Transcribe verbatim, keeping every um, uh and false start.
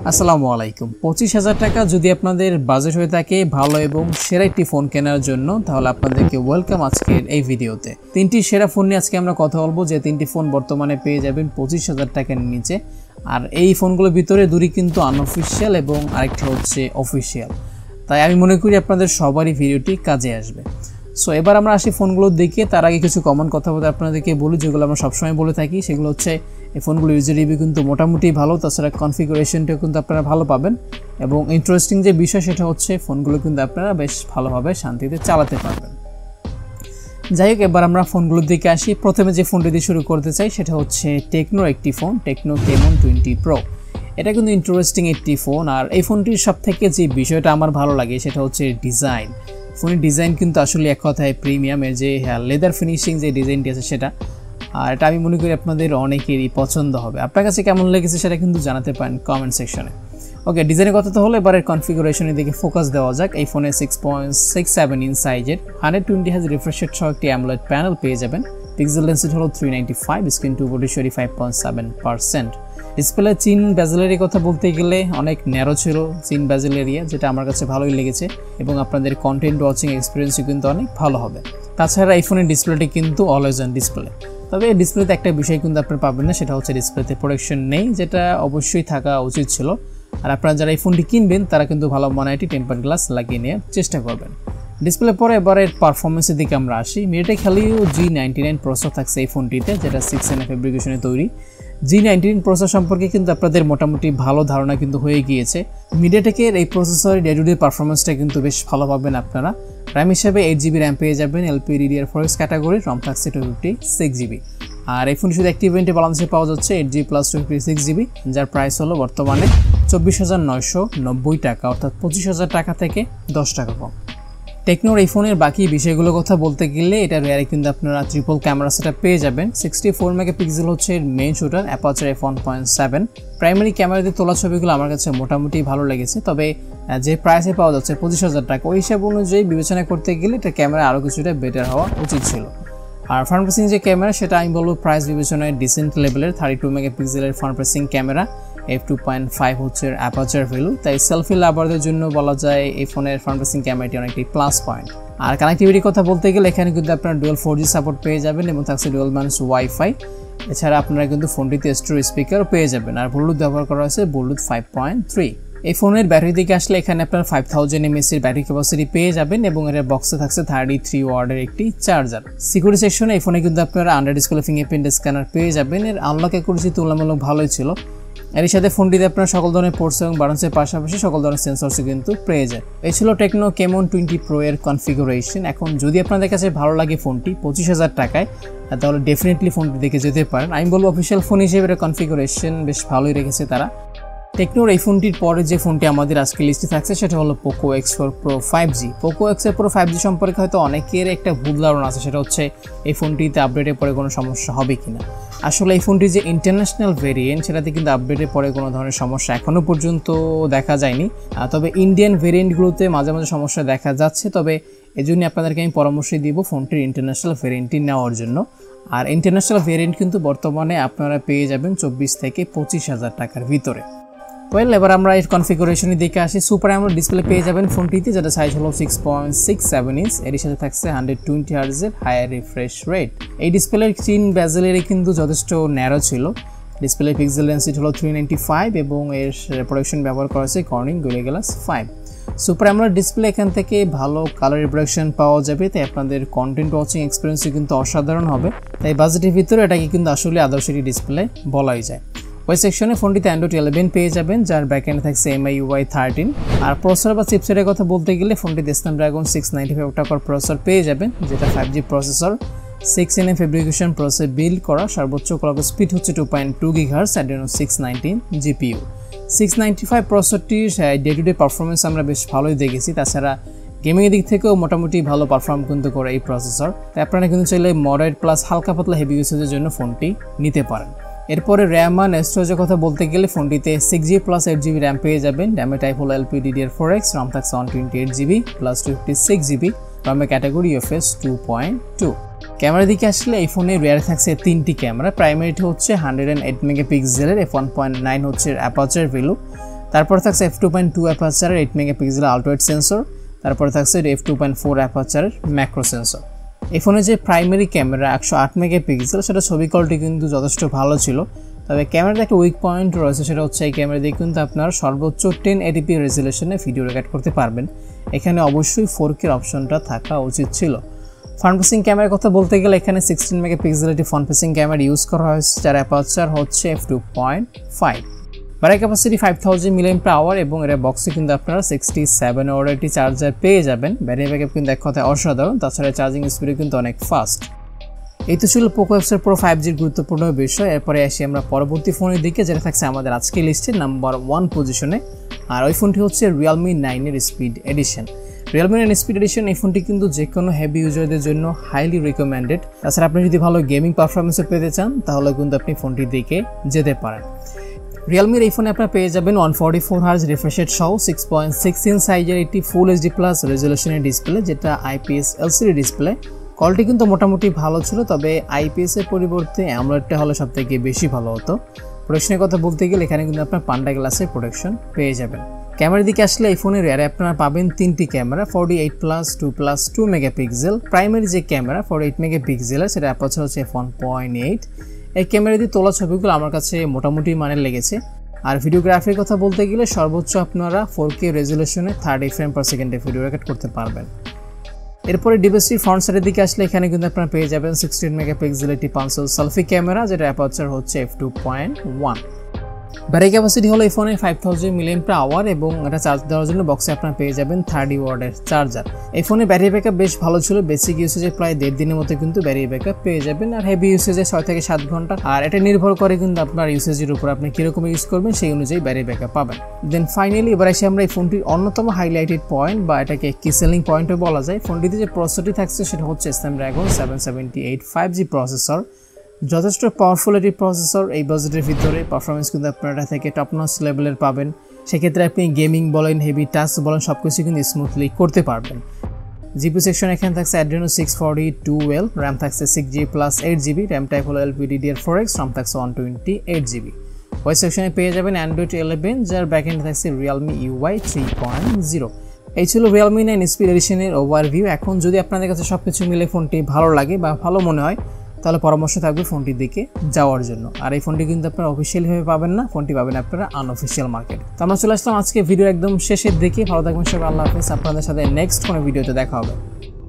আসসালামু আলাইকুম। পঁচিশ হাজার টাকা যদি আপনাদের বাজেট হয়ে থাকে ভালো এবং সেরা একটি ফোন কেনার জন্য, তাহলে আপনাদেরকে ওয়েলকাম আজকের এই ভিডিওতে। তিনটি সেরা ফোন নিয়ে আজকে আমরা কথা বলবো, যে তিনটি ফোন বর্তমানে পেয়ে যাবেন পঁচিশ হাজার টাকার নিচে। আর এই ফোনগুলোর ভিতরে দুটি কিন্তু আনঅফিসিয়াল এবং আরেকটা হচ্ছে অফিসিয়াল, তাই আমি মনে করি আপনাদের সবারই ভিডিওটি কাজে আসবে। সো এবার আমরা আসি ফোনগুলো দেখে। তার আগে কিছু কমন কথা বলতে আপনাদেরকে বলি, যেগুলো আমরা সবসময় বলে থাকি। সেগুলো হচ্ছে এই ফোনগুলো ইউজার রিভিউ কিন্তু মোটামুটি ভালো, তাছাড়া কনফিগারেশনটাও কিন্তু আপনারা ভালো পাবেন। এবং ইন্টারেস্টিং যে বিষয় সেটা হচ্ছে ফোনগুলো কিন্তু আপনারা বেশ ভালোভাবে শান্তিতে চালাতে পারবেন। যাই হোক, এবার আমরা ফোনগুলো দিকে আসি। প্রথমে যে ফোনটি দিয়ে শুরু করতে চাই সেটা হচ্ছে টেকনোর একটি phone, Tecno Camon twenty pro. এটা কিন্তু ইন্টারেস্টিং একটি ফোন। আর এই ফোনটির সব থেকে যে বিষয়টা আমার ভালো লাগে সেটা হচ্ছে ডিজাইন। ফোনের ডিজাইন কিন্তু আসলে এক কথায় প্রিমিয়ামের, যে লেদার ফিনিশিং যে ডিজাইনটি আছে সেটা। আর এটা আমি মনে করি আপনাদের অনেকেরই পছন্দ হবে। আপনার কাছে কেমন লেগেছে সেটা কিন্তু জানাতে পারেন কমেন্ট সেকশনে। ওকে, ডিজাইনের কথা তো হলো, এবার কনফিগারেশনের দিকে ফোকাস দেওয়া যাক। এই ফোনে six point six seven inch সাইজের হান্ড্রেড টোয়েন্টি হাজ রিফ্রেশ রেট সহ একটি অ্যামোলেড প্যানেল পেয়ে যাবেন। পিক্সেল ডেনসিটি হলো three ninety five, screen to ratio five point seven percent. Display chin bezel area কথা বলতে গেলে অনেক ন্যারো ছিল চিন বেজেল এরিয়া, যেটা আমার কাছে ভালোই লেগেছে এবং আপনাদের কন্টেন্ট ওয়াচিং এক্সপিরিয়েন্সও কিন্তু অনেক ভালো হবে। তাছাড়া এই ফোনের ডিসপ্লেটি কিন্তু অলওয়েজ অন ডিসপ্লে। তবে এই ডিসপ্লেতে একটা বিষয় কিন্তু আপনারা পাবেন না, সেটা হচ্ছে ডিসপ্লেতে প্রোটেকশন নেই, যেটা অবশ্যই থাকা উচিত ছিল। আর আপনারা যারা এই ফোনটি কিনবেন তারা কিন্তু ভালো মানের একটি টেম্পার গ্লাস লাগিয়ে নেওয়ার চেষ্টা করবেন। ডিসপ্লে পরে এবার এর পারফরমেন্সের দিকে আমরা আসি। MediaTek Helio G ninety nine processor থাকছে এই ফোনটিতে, যেটা সিক্স এন ফেব্রিকেশনে তৈরি। জি নাইনটি নাইন প্রসেসর সম্পর্কে কিন্তু আপনাদের মোটামুটি ভালো ধারণা কিন্তু হয়ে গিয়েছে। মিডিয়াটেকের এই প্রসেসরের ডে টু ডে পারফরমেন্সটা কিন্তু বেশ ভালো পাবেন আপনারা। র্যাম হিসেবে এইট জিবি র্যাম পেয়ে যাবেন, LP DDR four X category, ROM থাকছে টু ফিফটি সিক্স জিবি। আর এই ফোনটি শুধু একটি ইভেন্টে বাংলাদেশে পাওয়া যাচ্ছে eight GB plus two fifty six GB, যার প্রাইস হলো বর্তমানে চব্বিশ হাজার নয়শো নব্বই টাকা, অর্থাৎ পঁচিশ হাজার টাকা থেকে দশ টাকা কম। টেকনোর এই ফোনের বাকি বিষয়গুলোর কথা বলতে গেলে, এটা রেয়ারে কিন্তু আপনারা ট্রিপল ক্যামেরা সেটা পেয়ে যাবেন। সিক্সটি ফোর মেগাপিক্সেল হচ্ছে main shooter, aperture f one point seven. Primary ক্যামেরাতে তোলা ছবিগুলো আমার কাছে মোটামুটি ভালো লেগেছে। তবে যে প্রাইসে পাওয়া যাচ্ছে পঁচিশ হাজার টাকা, ওই হিসাব অনুযায়ী বিবেচনা করতে গেলে এটা ক্যামেরা আরও কিছুটা বেটার হওয়া উচিত ছিল। আর ফ্রন্ট ফেসিং যে ক্যামেরা সেটা আমি বলবো প্রাইস বিবেচনায় ডিসেন্ট লেভেলের, থার্টি টু মেগাপিক্সেলের front facing camera, f two point five হচ্ছে অ্যাপারচার ভ্যালু। তাই সেলফি লাভারদের জন্য বলা যায় এই ফোনের ফ্রন্ট ফেসিং ক্যামেরাটি অনেকটি প্লাস পয়েন্ট। আর কানেক্টিভিটির কথা বলতে গেলে এখানে কিন্তু আপনারা ডুয়েল ফোর জি সাপোর্ট পেয়ে যাবেন এবং থাকছে ডুয়েল ব্যান্ডস ওয়াইফাই। এছাড়া আপনারা কিন্তু ফোনটিতে স্টোরেজ স্পিকারও পেয়ে যাবেন। আর ব্লুটুথ ব্যবহার করা হয়েছে ব্লুটুথ ফাইভ পয়েন্ট থ্রি। এই ফোনের ব্যাটারি দিকে আসলে এখানে আপনার ফাইভ থাউজেন্ড এমএএস এর ব্যাটারি ক্যাপাসিটি পেয়ে যাবেন এবং এর বক্সে থাকছে থার্টি থ্রি ওয়ার্ডের একটি চার্জার। সিকিউরিটি সেকশনে এই ফোনে কিন্তু আপনারা আন্ডার ডিসপ্লে ফিঙ্গারপ্রিন্ট স্ক্যানার পেয়ে যাবেন। এর আনলক অ্যাকুরেসি তুলনামূলক ভালোই ছিল। এর সাথে ফোনটিতে আপনারা সকল ধরনের পোর্টস এবং বাটনসের পাশাপাশি সকল ধরনের সেন্সরসও কিন্তু পেয়ে যায়। এই ছিল টেকনো কেমন টোয়েন্টি প্রো এর কনফিগারেশন। এখন যদি আপনাদের কাছে ভালো লাগে ফোনটি পঁচিশ হাজার টাকায়, তাহলে ডেফিনেটলি ফোনটি দেখে যেতে পারেন। আমি বলবো অফিসিয়াল ফোন হিসেবে এর কনফিগারেশন বেশ ভালোই রেখেছে তারা। টেকনোর এই ফোনটির পরে যে ফোনটি আমাদের আজকে লিস্টে থাকছে সেটা হলো Poco X four pro five G. Poco X four pro five G সম্পর্কে হয়তো অনেকের একটা ভুল ধারণা আছে, সেটা হচ্ছে এই ফোনটিতে আপডেটের পরে কোনো সমস্যা হবে কিনা। আসলে এই ফোনটির যে ইন্টারন্যাশনাল ভেরিয়েন্ট সেটাতে কিন্তু আপডেটের পরে কোনো ধরনের সমস্যা এখনও পর্যন্ত দেখা যায়নি। তবে ইন্ডিয়ান ভেরিয়েন্টগুলোতে মাঝে মাঝে সমস্যা দেখা যাচ্ছে। তবে এই জন্য আপনাদেরকে আমি পরামর্শ দিব ফোনটির ইন্টারন্যাশনাল ভেরিয়েন্টটি নেওয়ার জন্য। আর ইন্টারন্যাশনাল ভেরিয়েন্ট কিন্তু বর্তমানে আপনারা পেয়ে যাবেন চব্বিশ থেকে পঁচিশ হাজার টাকার ভিতরে। ওয়েল, এবার আমরা এই কনফিগারেশনের দিকে আসি। সুপার অ্যামোলেড ডিসপ্লে পেয়ে যাবেন ফোনটিতে, যেটা সাইজ হলো six point six seven inch. এর সাথে থাকছে হান্ড্রেড টোয়েন্টি হার্টজের হায়ার রিফ্রেশ রেট। এই ডিসপ্লের চিন বেজেলের কিন্তু যথেষ্ট ন্যারো ছিল। ডিসপ্লে পিক্সেল ডেনসিটি হলো থ্রি নাইনটি ফাইভ এবং এর প্রোটেকশন ব্যবহার করা হয়েছে Corning Gorilla Glass five. Super AMOLED display এখান থেকে ভালো কালার রিপ্রোডাকশন পাওয়া যাবে, তাই আপনাদের কন্টেন্ট ওয়াচিং এক্সপিরিয়েন্সও কিন্তু অসাধারণ হবে। তাই বাজেটের ভিতরে এটাকে কিন্তু আসলে আদর্শ একটি ডিসপ্লে বলাই যায়। ওই সেকশনে ফোনটিতে অ্যান্ড্রয়েড ইলেভেন পেয়ে যাবেন, যার ব্যাকএন্ডে থাকছে এমআই ইউআই থার্টিন। আর প্রসেসর বা চিপসেটের কথা বলতে গেলে ফোনটিতে স্ন্যাপড্রাগন সিক্স নাইনটি ফাইভ টাকার প্রসেসর পেয়ে যাবেন, যেটা five G processor, six N M fabrication প্রসেসে বিল্ড করা। সর্বোচ্চ ক্লক স্পিড হচ্ছে two point two gigahertz, Adreno six nineteen GPU. Six ninety five প্রসেসরটির ডে টু ডে পারফরমেন্স আমরা বেশ ভালোই দেখেছি। তাছাড়া গেমিংয়ের দিক থেকেও মোটামুটি ভালো পারফর্ম কিন্তু করে এই প্রসেসর। তাই আপনারা কিন্তু চাইলে মডারেট প্লাস হালকা পাতলা হেভি ইউসেজের জন্য ফোনটি নিতে পারেন। এরপরে র্যাম আর স্টোরেজের কথা বলতে গেলে ফোনটিতে six GB plus eight GB RAM পেয়ে যাবেন। র্যামের টাইপ হলো LP DDR four X, ROM থাকছে one twenty eight GB plus two fifty six GB, রমের category UFS two point two. ক্যামেরার দিকে আসলে এই ফোনে রিয়ার থাকছে তিনটি ক্যামেরা। প্রাইমারিটি হচ্ছে হান্ড্রেড অ্যান্ড এইট মেগাপিক্সেলের, এফ ওয়ান পয়েন্ট নাইন হচ্ছে অ্যাপারচার ভ্যালু। তারপর থাকছে এফ টু পয়েন্ট টু অ্যাপারচারের এইট মেগাপিক্সেল আলট্রা সেন্সর, তারপর থাকছে এফ টু পয়েন্ট ফোর অ্যাপারচারের ম্যাক্রো সেন্সর। এই ফোনে যে প্রাইমারি ক্যামেরা একশো আট মেগাপিক্সেল সেটা ছবি কোয়ালিটি কিন্তু যথেষ্ট ভালো ছিল, তবে ক্যামেরাতে একটা উইক পয়েন্ট রয়েছে, সেটা হচ্ছে এই ক্যামেরা দিয়ে কিন্তু আপনারা সর্বোচ্চ টেন এইটিপি রেজুলেশনে ভিডিও রেকর্ড করতে পারবেন। এখানে অবশ্যই ফোর কে অপশনটা থাকা উচিত ছিল। ফ্রন্ট ফেসিং ক্যামেরার কথা বলতে গেলে এখানে সিক্সটিন মেগাপিক্সেল একটি ফ্রন্ট ফেসিং ক্যামেরা ইউজ করা হয়েছে, যার অ্যাপারচার হচ্ছে f two point five. Battery capacity five thousand million per hour এবং এর বক্সে কিন্তু আপনারা সিক্সটি সেভেন ওয়াটের একটি চার্জার পেয়ে যাবেন। ব্যাটারি ব্যাকআপ কিন্তু এক কথায় অসাধারণ, তাছাড়া চার্জিং স্পিডও কিন্তু অনেক ফাস্ট। এই তো ছিল পোকো এক্স প্রো ফাইভ জির গুরুত্বপূর্ণ বিষয়। এরপরে আসি আমরা পরবর্তী ফোনের দিকে, যেটা থাকছে আমাদের আজকের লিস্টের নাম্বার ওয়ান পজিশনে, আর ওই ফোনটি হচ্ছে রিয়েলমি নাইনের speed edition. Realme nine speed edition এই ফোনটি কিন্তু যে কোনো হেভি ইউজারদের জন্য হাইলি রিকমেন্ডেড। তাছাড়া আপনি যদি ভালো গেমিং পারফরমেন্সও পেতে চান তাহলে কিন্তু আপনি ফোনটির দিকে যেতে পারেন। রিয়েলমির এই ফোনে আপনারা পেয়ে যাবেন one forty four hertz refresh rate সহ সিক্স পয়েন্ট সিক্স ইঞ্চ সাইজের একটি ফুল এইচডি প্লাস রেজুলেশনের ডিসপ্লে, যেটা আইপিএস এলসিডি ডিসপ্লে। কোয়ালিটি কিন্তু মোটামুটি ভালো ছিল, তবে আইপিএস এর পরিবর্তে অ্যামোলেডটা হলে সব থেকে বেশি ভালো হতো। প্রোটেকশনের কথা বলতে গেলে এখানে কিন্তু আপনার পান্ডা গ্লাসের প্রোটেকশন পেয়ে যাবেন। ক্যামেরার দিকে আসলে এই ফোনের রেয়ারে আপনারা পাবেন তিনটি camera, forty eight plus two plus two megapixel. Primary যে ক্যামেরা ফোর্টি এইট মেগাপিক্সেলের, সেটা অ্যাপারচার হচ্ছে এফ ওয়ান পয়েন্ট এইট। এই ক্যামেরা দিয়ে তোলা ছবিগুলো আমার কাছে মোটামুটি মানের লেগেছে। আর ভিডিওগ্রাফির কথা বলতে গেলে সর্বোচ্চ আপনারা ফোর কে রেজুলেশনে থার্টি ফ্রেম পার সেকেন্ডে ভিডিও রেকর্ড করতে পারবেন। এরপরে ডিভাইসটির ফ্রন্ট সাইডের দিকে আসলে এখানে কিন্তু আপনারা পেয়ে যাবেন সিক্সটিন মেগাপিক্সেল একটি পাঁচশো সেলফি ক্যামেরা, যেটা অ্যাপারচার হচ্ছে f two point one. Battery capacity হলো এই ফোনে five thousand million per hour এবং এটা চার্জ দেওয়ার জন্য বক্সে আপনারা পেয়ে যাবেন থার্টি ওয়াটের চার্জার। এই ফোনে ব্যাটারি ব্যাকআপ বেশ ভালো ছিল, বেসিক ইউসেজে প্রায় দেড় দিনের মতো কিন্তু ব্যাটারি ব্যাকআপ পেয়ে যাবেন, আর হেভি ইউসেজে ছয় থেকে সাত ঘন্টা। আর এটা নির্ভর করে কিন্তু আপনার ইউসেজের উপর আপনি কীরকম ইউজ করবেন সেই অনুযায়ী ব্যাটারি ব্যাকআপ পাবেন। দেন ফাইনালি এবার এসে আমরা এই ফোনটির অন্যতম হাইলাইটেড পয়েন্ট বা এটাকে কি সেলিং পয়েন্টও বলা যায়। ফোনটিতে যে প্রসেসরটি থাকছে সেটা হচ্ছে Snapdragon seven seventy eight five G processor, যথেষ্ট পাওয়ারফুল একটি প্রসেসর। এই বাজেটের ভিতরে পারফরমেন্স কিন্তু আপনারা থেকে টপ নচ লেভেলের পাবেন। সেক্ষেত্রে আপনি গেমিং বলেন, হেভি টাস্ক বলেন, সব কিছু কিন্তু স্মুথলি করতে পারবেন। জিপি সেকশন এখানে থাকছে Adreno six forty twelve, RAM থাকছে six GB plus eight GB, RAM type হলো এলপিডিডিআর ফোর এক্স, র্যাম থাকছে one twenty eight GB. OS সেকশনে পেয়ে যাবেন অ্যান্ড্রয়েড ইলেভেন, যার ব্যাকএন্ডে থাকছে Realme UI three point zero. এই ছিল রিয়েলমি নাইন স্পিড এডিশনের ওভারভিউ। এখন যদি আপনাদের কাছে সব কিছু মিলে ফোনটি ভালো লাগে বা ভালো মনে হয় তাহলে পরামর্শ থাকবে ফোনটির দিকে যাওয়ার জন্য। আর এই ফোনটি কিন্তু আপনারা অফিসিয়ালিভাবে পাবেন না, ফোনটি পাবেন আপনারা আনঅফিসিয়াল মার্কেট। তো আমরা চলে আসলাম আজকে ভিডিও একদম শেষের দিকে। ভালো থাকবেন সবাই, আল্লাহ হাফেজ। আপনাদের সাথে নেক্সট কোনো ভিডিওতে দেখা হবে।